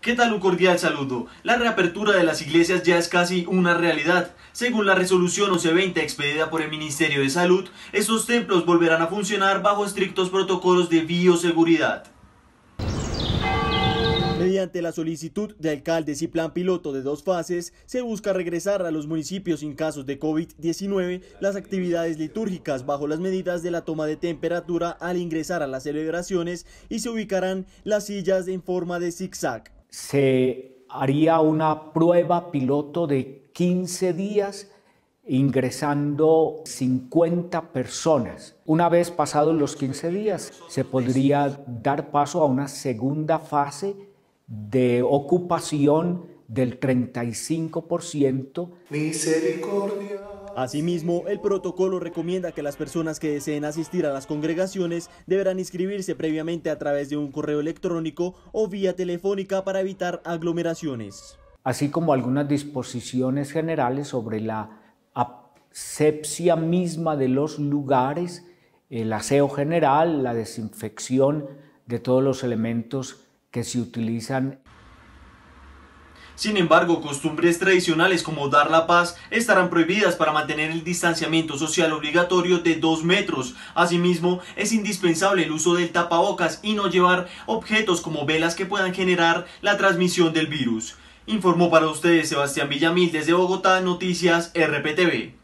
¿Qué tal? Un cordial saludo. La reapertura de las iglesias ya es casi una realidad. Según la resolución 1120 expedida por el Ministerio de Salud, estos templos volverán a funcionar bajo estrictos protocolos de bioseguridad. Mediante la solicitud de alcaldes y plan piloto de 2 fases, se busca regresar a los municipios sin casos de COVID-19 las actividades litúrgicas bajo las medidas de la toma de temperatura al ingresar a las celebraciones y se ubicarán las sillas en forma de zigzag. Se haría una prueba piloto de 15 días ingresando 50 personas. Una vez pasados los 15 días, se podría dar paso a una segunda fase de ocupación del 35%. Misericordia. Asimismo, el protocolo recomienda que las personas que deseen asistir a las congregaciones deberán inscribirse previamente a través de un correo electrónico o vía telefónica para evitar aglomeraciones. Así como algunas disposiciones generales sobre la asepsia misma de los lugares, el aseo general, la desinfección de todos los elementos que se utilizan. Sin embargo, costumbres tradicionales como dar la paz estarán prohibidas para mantener el distanciamiento social obligatorio de 2 metros. Asimismo, es indispensable el uso del tapabocas y no llevar objetos como velas que puedan generar la transmisión del virus. Informó para ustedes Sebastián Villamil desde Bogotá, Noticias RPTV.